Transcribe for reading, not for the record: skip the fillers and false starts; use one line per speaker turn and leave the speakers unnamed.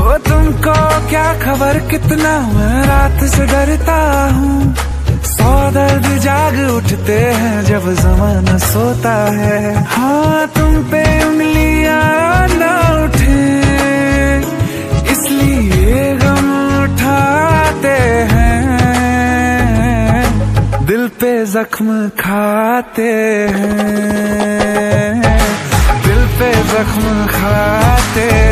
तुमको क्या खबर कितना मैं रात से डरता हूँ। 100 दर्द जाग उठते हैं जब ज़माना सोता है। हाँ तुम पे उंगलियां ना उठे इसलिए गम उठाते हैं, दिल पे जख्म खाते हैं, दिल पे जख्म खाते हैं।